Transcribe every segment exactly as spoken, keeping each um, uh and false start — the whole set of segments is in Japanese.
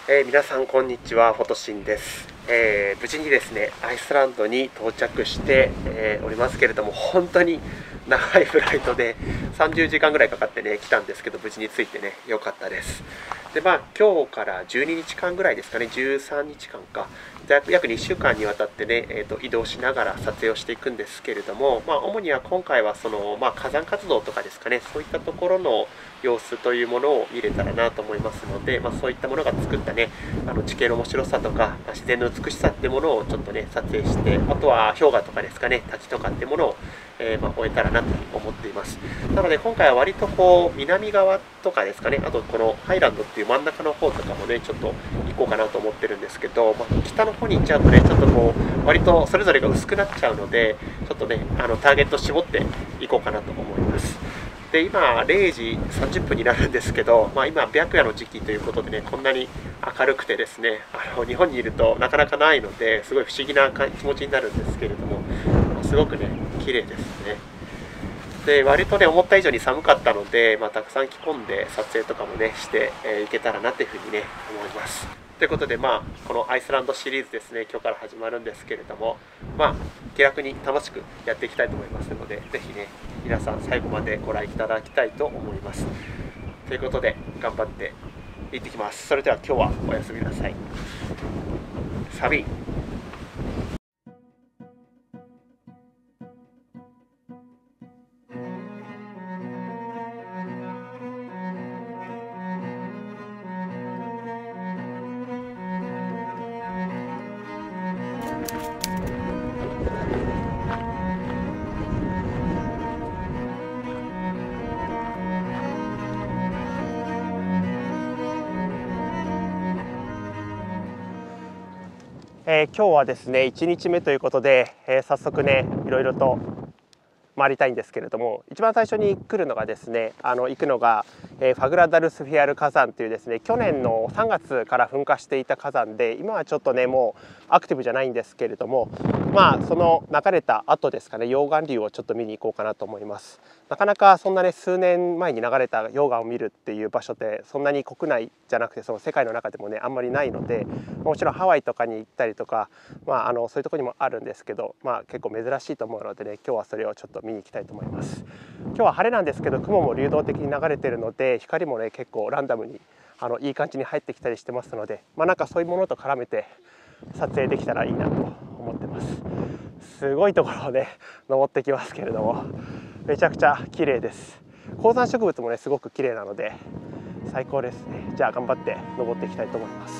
えー、皆さんこんにちは、フォトシンです。えー、無事にですねアイスランドに到着して、えー、おりますけれども、本当に長いフライトでさんじゅうじかんぐらいかかってね来たんですけど、無事に着いてね良かったです。でまあ今日からじゅうににちかんぐらいですかね、じゅうさんにちかんか、約にしゅうかんにわたってね、えー、と移動しながら撮影をしていくんですけれども、まあ、主には今回はその、まあ、火山活動とかですかね、そういったところの様子というものを見れたらなと思いますので、まあ、そういったものが作ったねあの地形の面白さとか自然の美しさっていうものをちょっとね撮影して、あとは氷河とかですかね、滝とかっていうものを、えー、まあ終えたらなと思っています。なので今回は割とこう南側とかですかね、あとこのハイランドっていう真ん中の方とかもねちょっと行こうかなと思ってるんですけど、まあ、北の方に行っちゃうとねちょっとこう割とそれぞれが薄くなっちゃうので、ちょっとねあのターゲット絞っていこうかなと思います。で今れいじさんじゅっぷんになるんですけど、まあ、今白夜の時期ということでねこんなに明るくてですね、あの日本にいるとなかなかないので、すごい不思議な気持ちになるんですけれども、すごくね綺麗ですね。で割とね思った以上に寒かったので、まあ、たくさん着込んで撮影とかもねしてい、えー、けたらなというふうにね思います。ということで、まあ、このアイスランドシリーズですね今日から始まるんですけれども、まあ、気楽に楽しくやっていきたいと思いますので、ぜひね皆さん最後までご覧いただきたいと思います。ということで頑張って行ってきます。それでは今日はおやすみなさい。サビー。えー、今日はですねいちにちめということで、えー、早速ねいろいろと回りたいんですけれども、一番最初に来るのがですねあの行くのが、えー、ファグラダルスフィアル火山というですね去年のさんがつから噴火していた火山で、今はちょっとねもうアクティブじゃないんですけれども、まあその流れた後ですかね、溶岩流をちょっと見に行こうかなと思います。なかなかそんなね数年前に流れた溶岩を見るっていう場所ってそんなに国内じゃなくてその世界の中でもねあんまりないので、もちろんハワイとかに行ったりとか、まあ、あのそういうところにもあるんですけど、まあ、結構珍しいと思うのでね今日はそれをちょっと見に行きたいと思います。今日は晴れなんですけど、雲も流動的に流れているので光もね結構ランダムにあのいい感じに入ってきたりしてますので、まあ、なんかそういうものと絡めて撮影できたらいいなと思ってます。すごいところをね登ってきますけれども、めちゃくちゃ綺麗です。高山植物もねすごく綺麗なので最高ですね。じゃあ頑張って登っていきたいと思います。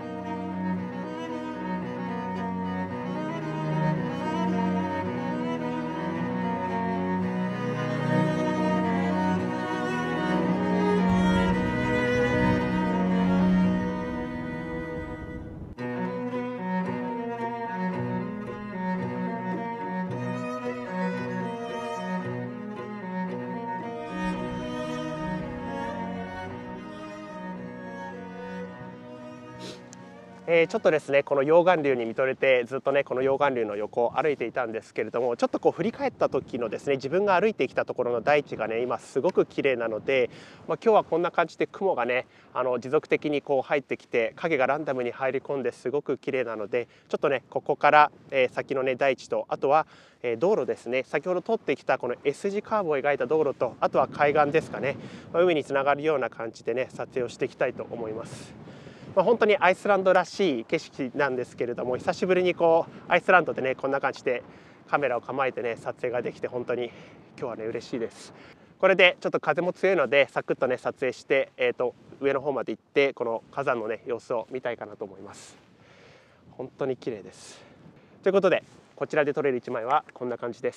えー、ちょっとですねこの溶岩流に見とれてずっとねこの溶岩流の横を歩いていたんですけれども、ちょっとこう振り返った時のですね自分が歩いてきたところの大地がね今すごく綺麗なので、まあ、今日はこんな感じで雲がねあの持続的にこう入ってきて影がランダムに入り込んですごく綺麗なので、ちょっとねここから、えー、先のね大地と、あとは、えー、道路ですね、先ほど通ってきたこの S 字カーブを描いた道路と、あとは海岸ですかね、まあ、海につながるような感じでね撮影をしていきたいと思います。まあ、本当にアイスランドらしい景色なんですけれども、久しぶりにこうアイスランドでねこんな感じでカメラを構えてね撮影ができて本当に今日はね嬉しいです。これでちょっと風も強いのでサクッとね撮影して、えー、と上の方まで行ってこの火山のね様子を見たいかなと思います。本当に綺麗です。ということでこちらで撮れるいちまいはこんな感じです。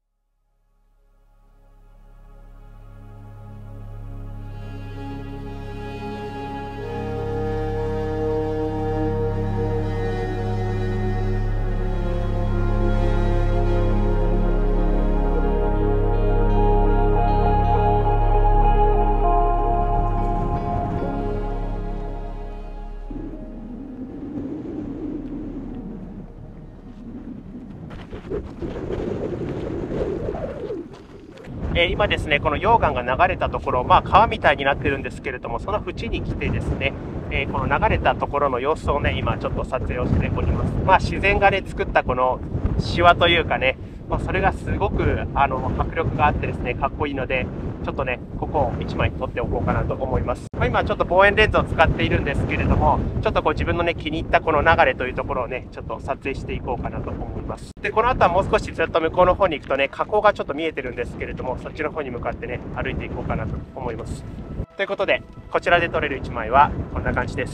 えー、今ですねこの溶岩が流れたところ、まあ、川みたいになってるんですけれども、その縁に来てですね、 えー、この流れたところの様子をね、今ちょっと撮影をしております。まあ自然がね、作ったこのシワというかね、まあ、それがすごくあの迫力があってですね、かっこいいので、ちょっとね、ここをいちまい撮っておこうかなと思います。まあ、今ちょっと望遠レンズを使っているんですけれども、ちょっとこう自分のね、気に入ったこの流れというところをね、ちょっと撮影していこうかなと思います。で、この後はもう少しずっと向こうの方に行くとね、河口がちょっと見えてるんですけれども、そっちの方に向かってね、歩いていこうかなと思います。ということで、こちらで撮れるいちまいはこんな感じです。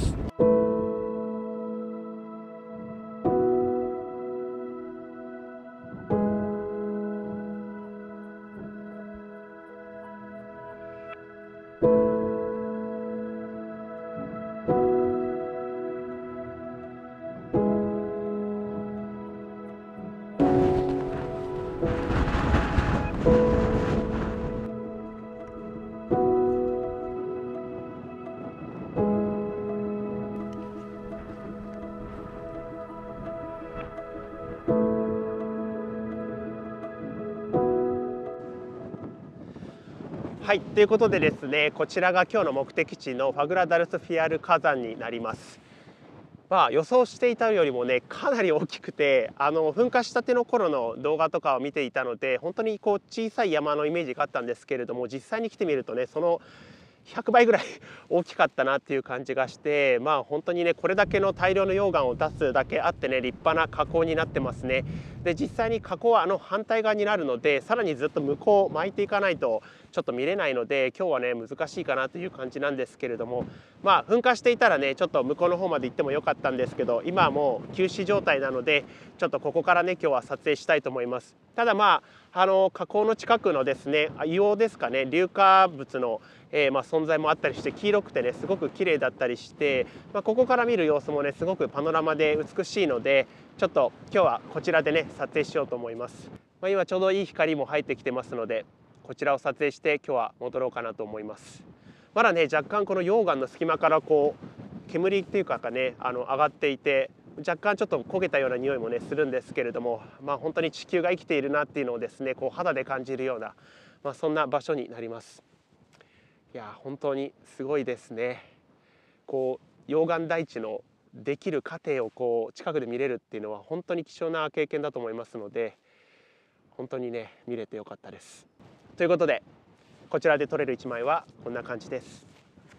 はい、ということでですね、こちらが今日の目的地のファグラダルスフィアル火山になります。まあ、予想していたよりもね、かなり大きくて、あの噴火したての頃の動画とかを見ていたので、本当にこう小さい山のイメージがあったんですけれども、実際に来てみるとね、そのひゃくばいぐらい大きかったなっていう感じがして、まあ本当にね、これだけの大量の溶岩を出すだけあってね、立派な火口になってますね。で、実際に火口はあの反対側になるので、さらにずっと向こう巻いていかないとちょっと見れないので、今日はね難しいかなという感じなんですけれども、まあ噴火していたらね、ちょっと向こうの方まで行ってもよかったんですけど、今はもう休止状態なので、ちょっとここからね今日は撮影したいと思います。ただまああの火口の近くのですね、硫黄ですかね、硫化物のえー、まあ存在もあったりして、黄色くてねすごく綺麗だったりして、まあ、ここから見る様子もねすごくパノラマで美しいので、ちょっと今日はこちらでね撮影しようと思います。まあ、今ちょうどいい光も入ってきてますので、こちらを撮影して今日は戻ろうかなと思います。まだね若干この溶岩の隙間からこう煙っていうかね、あの上がっていて、若干ちょっと焦げたような匂いもねするんですけれども、まあ本当に地球が生きているなっていうのをですね、こう肌で感じるような、まあ、そんな場所になります。いや本当にすごいですね。こう溶岩台地のできる過程をこう近くで見れるっていうのは本当に貴重な経験だと思いますので、本当にね見れてよかったです。ということで、こちらで撮れるいちまいはこんな感じです。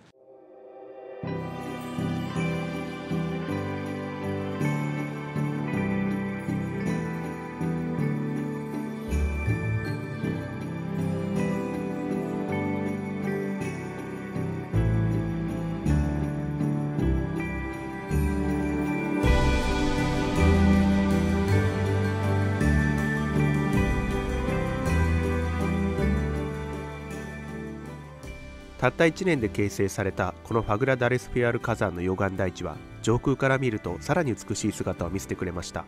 たったいちねんで形成されたこのファグラダレスフィアル火山の溶岩台地は、上空から見るとさらに美しい姿を見せてくれました。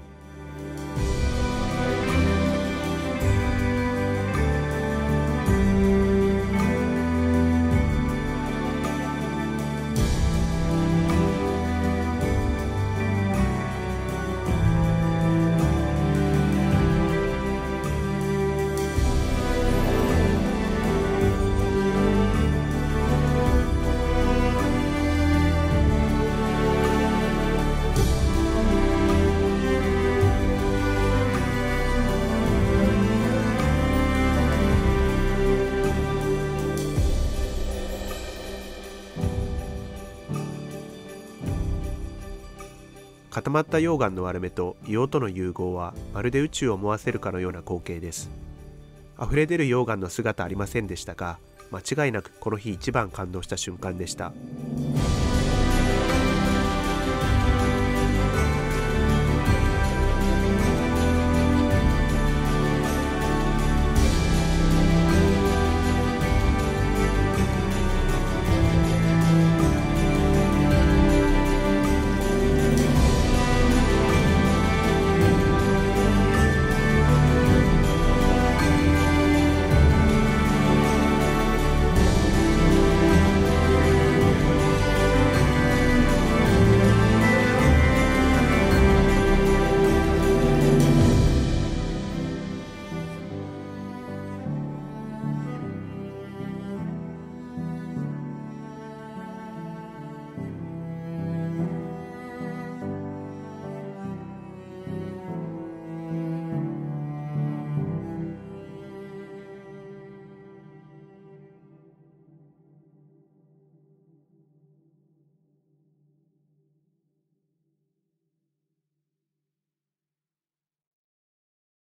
固まった溶岩の割れ目と硫黄との融合は、まるで宇宙を思わせるかのような光景です。溢れ出る溶岩の姿ありませんでしたが、間違いなくこの日一番感動した瞬間でした。